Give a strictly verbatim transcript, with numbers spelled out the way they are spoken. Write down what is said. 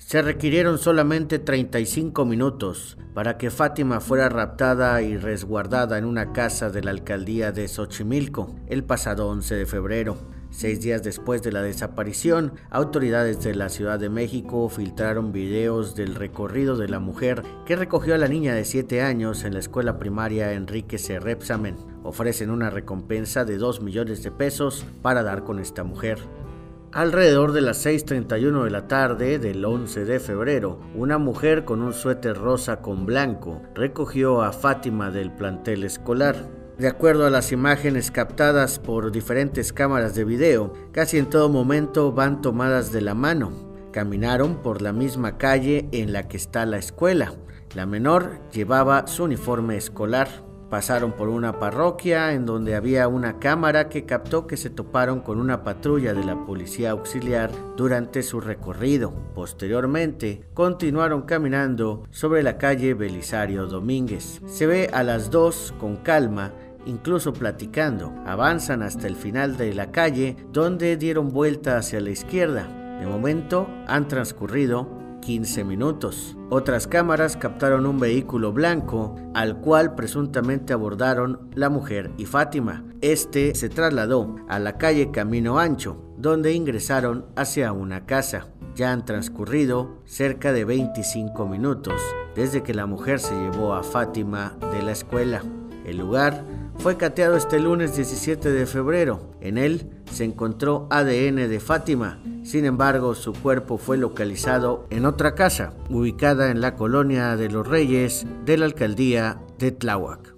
Se requirieron solamente treinta y cinco minutos para que Fátima fuera raptada y resguardada en una casa de la alcaldía de Xochimilco el pasado once de febrero. Seis días después de la desaparición, autoridades de la Ciudad de México filtraron videos del recorrido de la mujer que recogió a la niña de siete años en la escuela primaria Enrique C. Rebsamen. Ofrecen una recompensa de dos millones de pesos para dar con esta mujer. Alrededor de las seis treinta y uno de la tarde del once de febrero, una mujer con un suéter rosa con blanco recogió a Fátima del plantel escolar. De acuerdo a las imágenes captadas por diferentes cámaras de video, casi en todo momento van tomadas de la mano. Caminaron por la misma calle en la que está la escuela. La menor llevaba su uniforme escolar. Pasaron por una parroquia en donde había una cámara que captó que se toparon con una patrulla de la policía auxiliar durante su recorrido. Posteriormente, continuaron caminando sobre la calle Belisario Domínguez. Se ve a las dos con calma, incluso platicando. Avanzan hasta el final de la calle, donde dieron vuelta hacia la izquierda. De momento, han transcurrido quince minutos. Otras cámaras captaron un vehículo blanco al cual presuntamente abordaron la mujer y Fátima. Este se trasladó a la calle Camino Ancho, donde ingresaron hacia una casa. Ya han transcurrido cerca de veinticinco minutos desde que la mujer se llevó a Fátima de la escuela. El lugar fue cateado este lunes diecisiete de febrero. En él se encontró A D N de Fátima. Sin embargo, su cuerpo fue localizado en otra casa, ubicada en la colonia de Los Reyes de la alcaldía de Tláhuac.